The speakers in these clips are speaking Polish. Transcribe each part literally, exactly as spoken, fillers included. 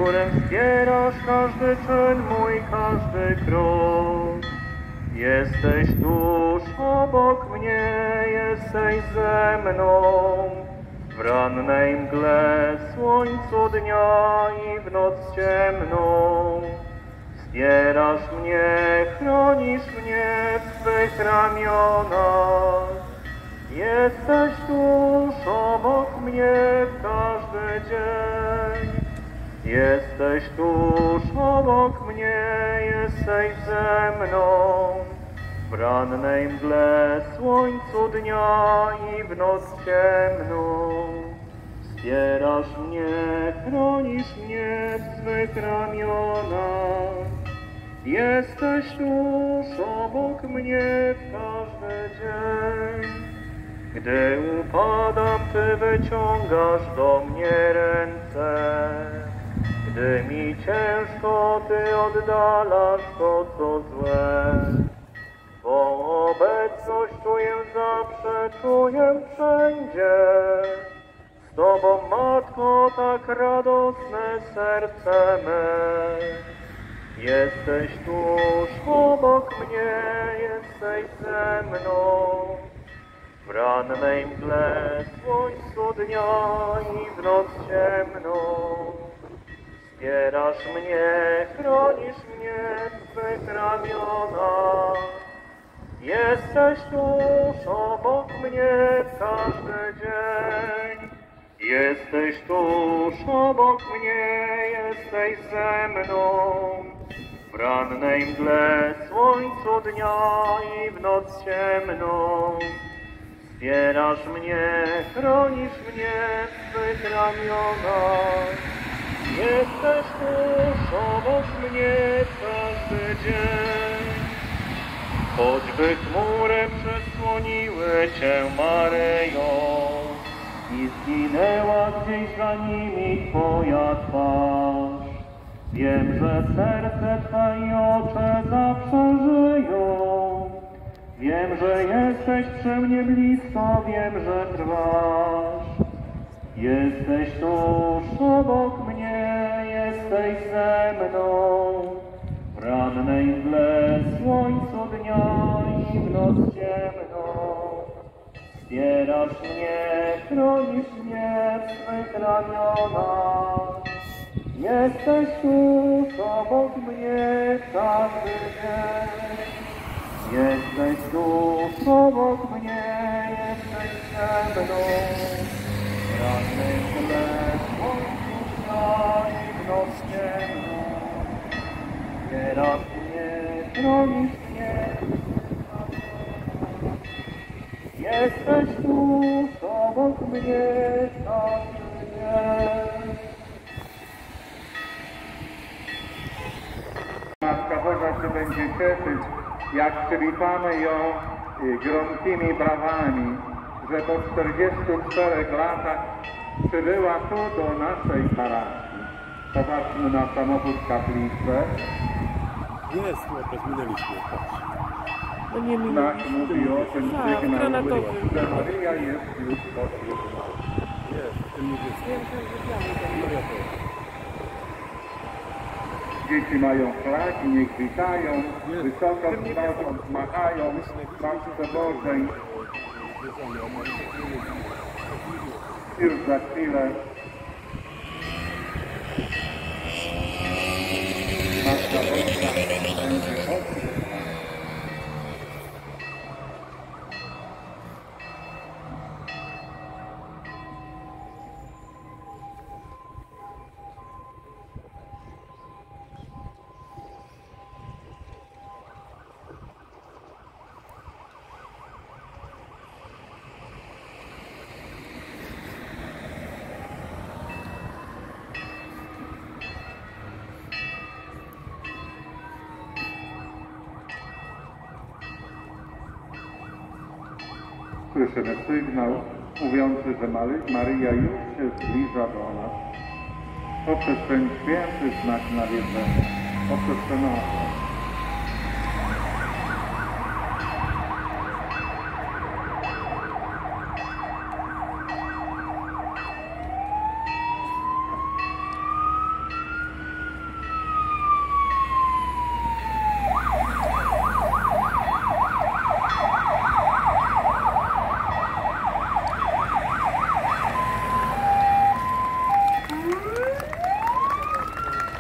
którym wspierasz każdy czyn mój, każdy krok. Jesteś tuż obok mnie, jesteś ze mną, w rannej mgle, słońcu dnia i w noc ciemną. Wspierasz mnie, chronisz mnie w swych ramionach. Jesteś tuż obok mnie każdy dzień. Jesteś tuż obok mnie, jesteś ze mną, w rannej mgle, słońcu dnia i w noc ciemną. Wspierasz mnie, chronisz mnie w swych ramionach. Jesteś tuż obok mnie każdy dzień. Gdy upadam, Ty wyciągasz do mnie ręce. Gdy mi ciężko, Ty oddalasz to, co złe. Twą obecność czuję zawsze, czuję wszędzie. Z Tobą, Matko, tak radosne serce me. Jesteś tuż obok mnie, jesteś ze mną, w rannej mgle, słońcu dnia i w noc ciemną. Wspierasz mnie, chronisz mnie w swych ramionach. Jesteś tuż obok mnie każdy dzień. Jesteś tuż obok mnie, jesteś ze mną, w rannej mgle, słońcu dnia i w noc ciemną. Wspierasz mnie, chronisz mnie w swych ramionach. Jesteś tuż obok mnie każdy dzień. Choćby chmury przesłoniły Cię, Maryjo, i zginęła gdzieś za nimi Twoja twarz. Wiem, że serce Twe i oczy zawsze żyją. Wiem, że jesteś przy mnie blisko, wiem, że trwasz. Jesteś tuż obok mnie, jesteś ze mną, w rannej mgle, słońcu dnia i w noc ciemną. Wspierasz mnie, chronisz mnie w swych ramionach. Jesteś tuż obok mnie każdy dzień. Jesteś tuż obok mnie, jesteś ze mną, w rannej mgle, słońcu dnia i w noc ciemną. Wspierasz mnie, chronisz mnie. Jesteś tuż obok mnie każdy dzień. Matka Boża się będzie cieszyć, jak przywitamy ją gromkimi brawami, że po czterdziestu czterech latach przybyła tu do naszej parafii. Popatrzmy na samochód kaplicę. Jest, chłopak, minęliśmy, patrz. No nie Znak mówi o tym tak, sygnał, że Maryja jest już pośród. Jest, tym niebieskim. No ja to. Dzieci mają flagi, niech witają, wysoko wznoszą, machają Matce Bożej. Już za chwilę Matka Boża będzie chodzić. Słyszymy sygnał mówiący, że Maryja już się zbliża do nas. Poprzez ten święty znak nawiedzenia, poprzez ten obraz.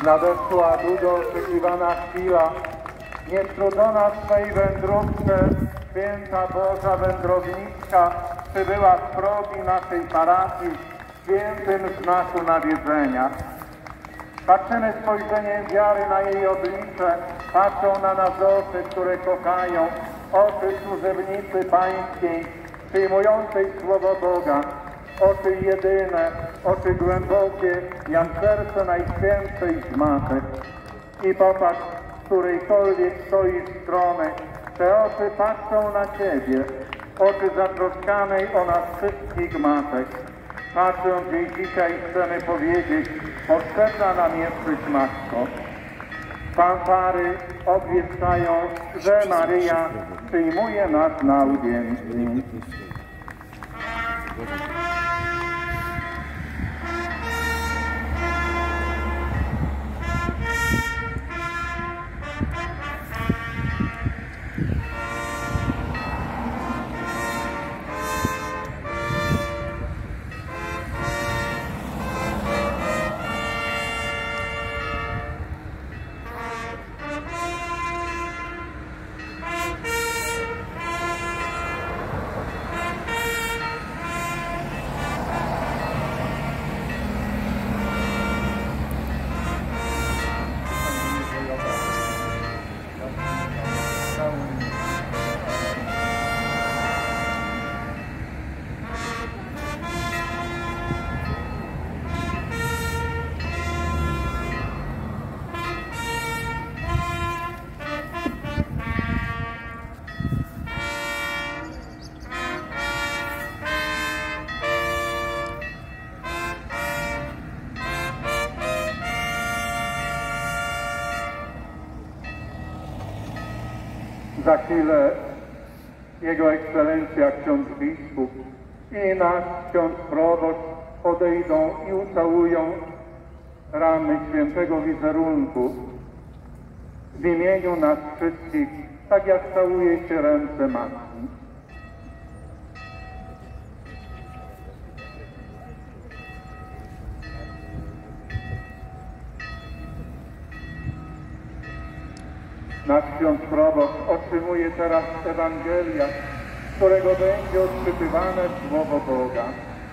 Nadeszła długo oczekiwana chwila. Niestrudzona w swej wędrówce, święta Boża wędrowniczka przybyła z progi naszej parafii w świętym znaku nawiedzenia. Patrzymy spojrzeniem wiary na jej oblicze, patrzą na nas oczy, które kochają, oczy służebnicy pańskiej, przyjmującej Słowo Boga, oczy jedyne, oczy głębokie, jak serce Najświętszej z Matek. I popatrz, z którejkolwiek stoisz strony, te oczy patrzą na Ciebie, oczy zatroskanej o nas wszystkich matek. Patrząc jej dzisiaj chcemy powiedzieć, potrzebna nam jesteś Matko. Fanfary obwieszczają, że Maryja przyjmuje nas na audiencji. Za chwilę Jego Ekscelencja ksiądz biskup i nasz ksiądz proboszcz podejdą i ucałują ramy świętego wizerunku w imieniu nas wszystkich, tak jak całuje się ręce Matki. Nasz ksiądz proboszcz otrzymuje teraz Ewangelia, z którego będzie odczytywane Słowo Boga.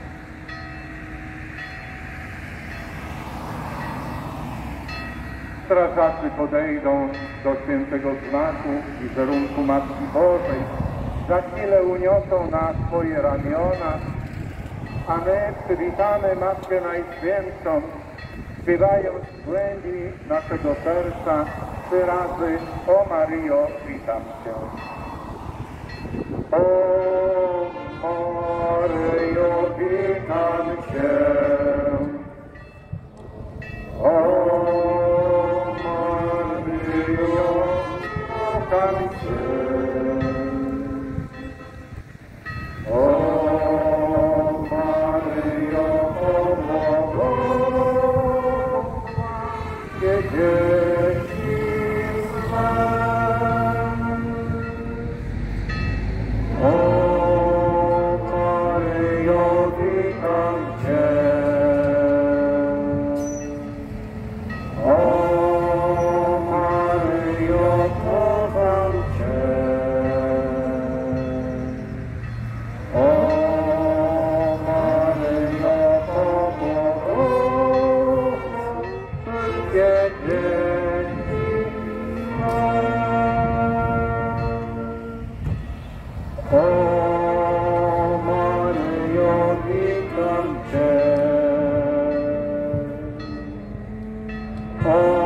Strażacy podejdą do świętego znaku wizerunku Matki Bożej. Za chwilę uniosą na swoje ramiona, a my przywitamy Matkę Najświętszą, śpiewając w głębi naszego serca trzy razy: O Maryjo, witam Cię. O Maryjo, witam Cię. O Maryjo, kocham Cię. O Maryjo, pomogę dzieci swe. O Maryjo, witam Cię. O Maryjo, kocham Cię. O Maryjo, pomogę wszystkie dzieci swe. O Maryjo, witam Cię. O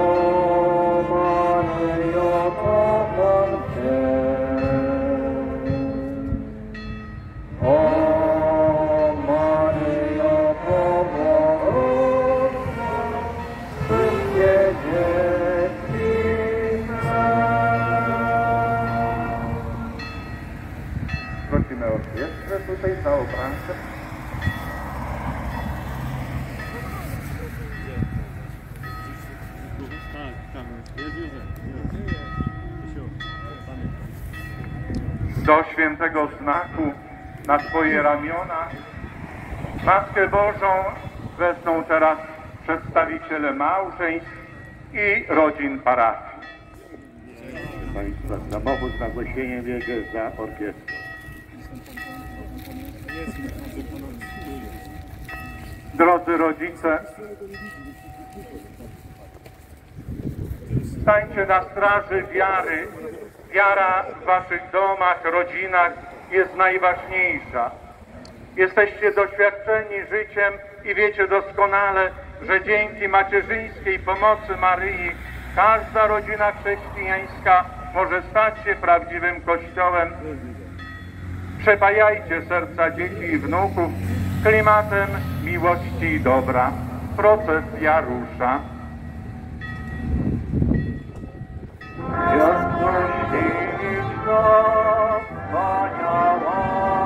Maryjo, kocham Cię. O Maryjo, pomogę wszystkie dzieci swe. Prosimy o świeczkę tutaj za obrankę. Tak, tam jest Józef. Do świętego znaku na swoje ramiona Matkę Bożą wezmą teraz przedstawiciele małżeństw i rodzin parafii. Państwa, samochód z nagłośnieniem jedzie za orkiestrą. Drodzy rodzice, stańcie na straży wiary. Wiara w waszych domach, rodzinach jest najważniejsza. Jesteście doświadczeni życiem i wiecie doskonale, że dzięki macierzyńskiej pomocy Maryi każda rodzina chrześcijańska może stać się prawdziwym Kościołem. Przepajajcie serca dzieci i wnuków klimatem miłości i dobra. Procesja rusza. Jasnościczna wspaniała,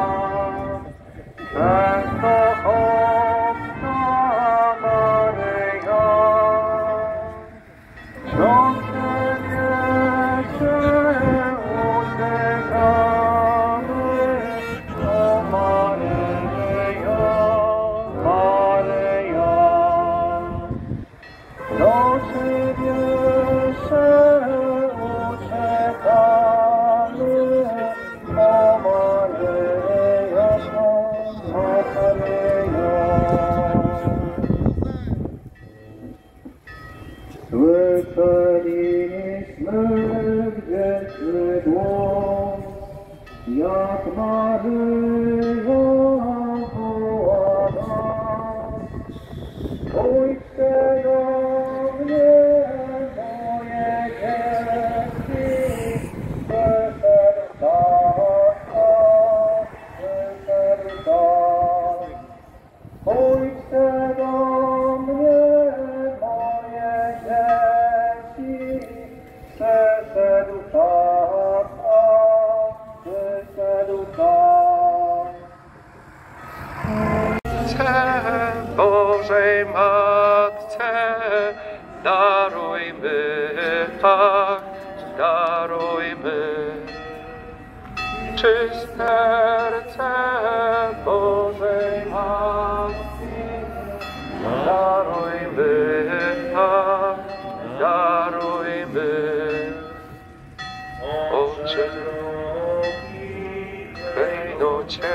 częstochowna Maryja, do Ciebie się uciekamy, o Maryjo, Maryjo, do Ciebie się słyszeliśmy wdzięczny głos, jak Maryja woła nas. Pójdźcie do mnie, moje dzieci, te serca, te serca. Pójdźcie do mnie, moje dzieci, przeszedł czas, przyszedł czas. Bożej Matce, darujmy, tak, darujmy, czyste serce Bożej Matki, darujmy, tak, darujmy, Ocze drogi, klejnocie,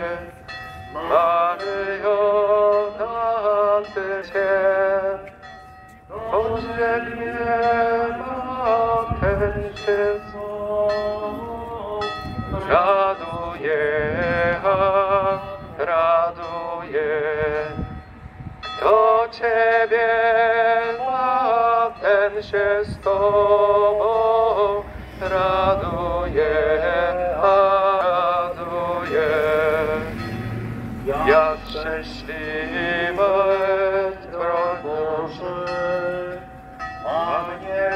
Maryjo, na Cię, pożegniemy ten się raduje, raduje, kto Ciebie ma, ten się z Tobą raduje, raduje. Jak szczęśliwe Boże, Pannie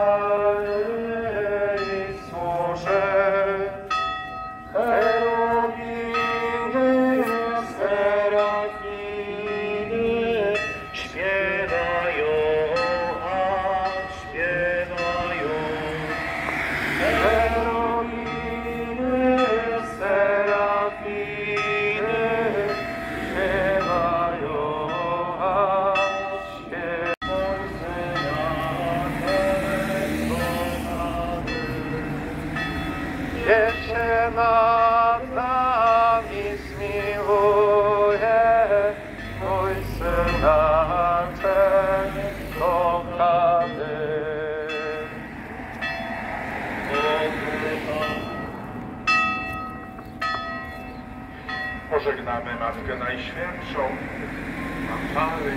Maryi służę, cherubiny, serafiny śpiewają, a śpiewają. Cherubiny, serafiny śpiewają, a niech się nad nami zmiłuje, mój synaczek kochany. Pożegnamy Matkę Najświętszą, Mary.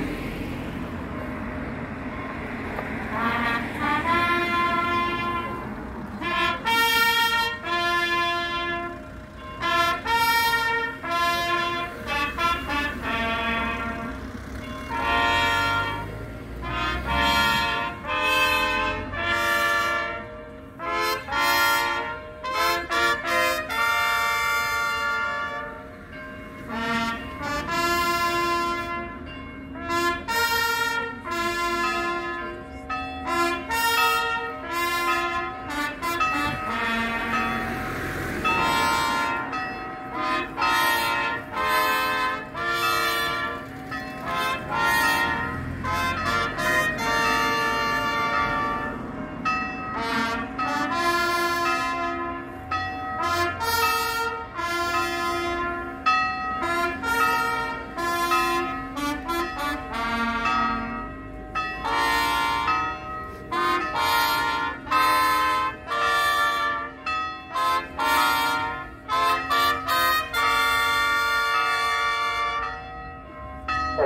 Thank you.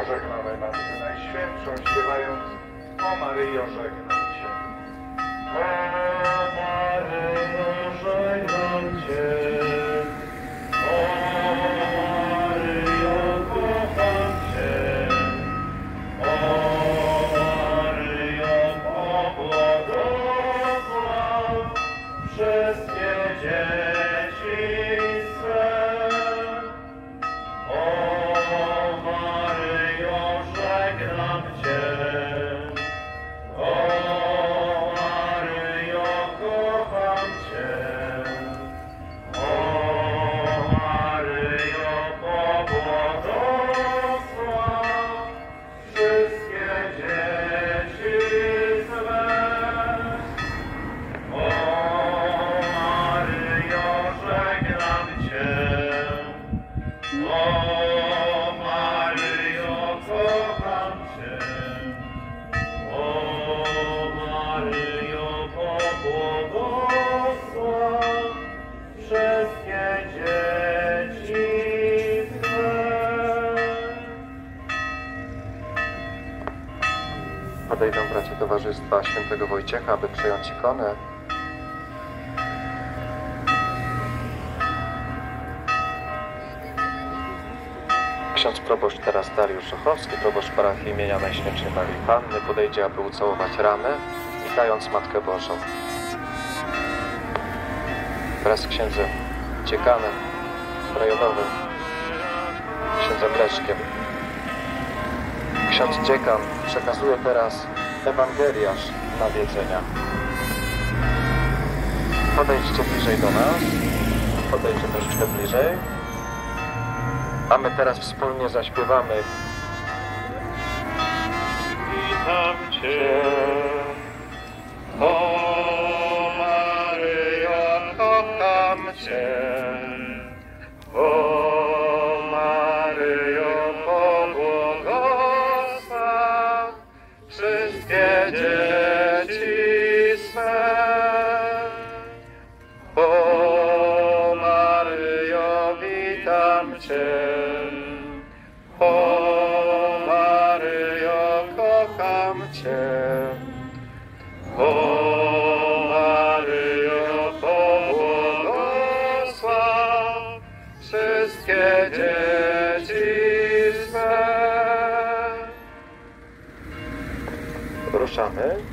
pożegnamy Matkę Najświętszą, śpiewając O Maryjo, żegnam Cię. O Maryjo, żegnam Cię. O Maryjo, kocham Cię. O Maryjo, pobłogosław wszystkie dzieci swe. O Maryjo, żegnam Cię. O Maryjo, kocham Cię. O Maryjo, pobłogosław wszystkie dzieci swe. O Maryjo, żegnam Cię. O Maryjo, kocham Cię. O Maryjo, pobłogosław wszystkie dzieci Twe. Podejdą bracia Towarzystwa Świętego Wojciecha, aby przejąć ikonę. Ksiądz proboszcz teraz Dariusz Ochowski, proboszcz parafii imienia Najświętszej Marii Panny, podejdzie, aby ucałować ramę, witając Matkę Bożą. Wraz z księdzem Ciekanem, rejonowym, księdzem Leszkiem. Ksiądz Dziekan przekazuje teraz ewangeliarz nawiedzenia. Podejdźcie bliżej do nas, podejdźcie troszeczkę bliżej, a my teraz wspólnie zaśpiewamy. Witam Cię, o Maryjo, kocham Cię. O Maryjo, pobłogosław wszystkie dzieci swe. O Maryjo, witam Cię. O Maryjo, kocham Cię. O Maryjo, pobłogosław wszystkie dzieci swe. Ruszamy.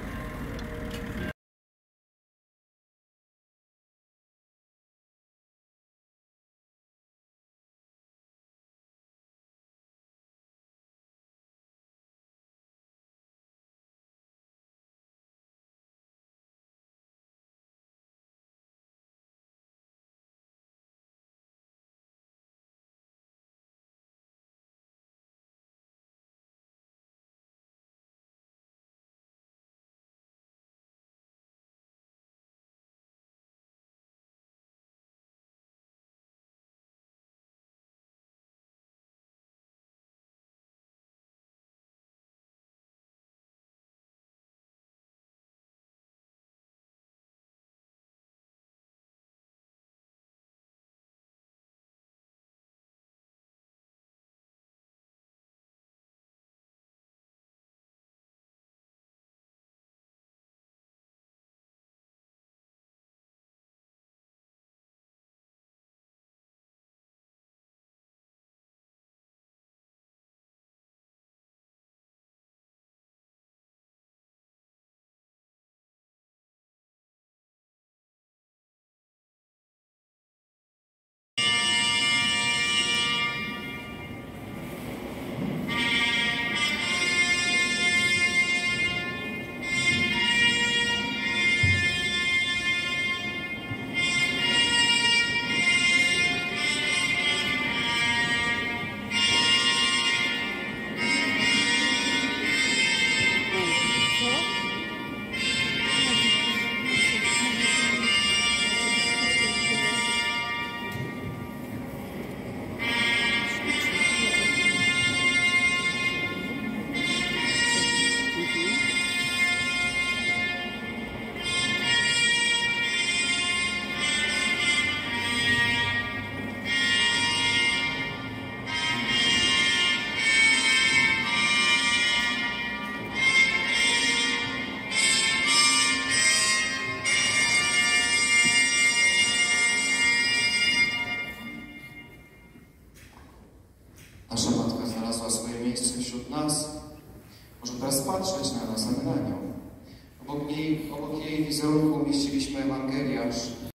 nasza Matka znalazła swoje miejsce wśród nas. Może teraz patrzeć na nas, a my na nią. Obok niej, obok jej wizerunku umieściliśmy Ewangeliarz,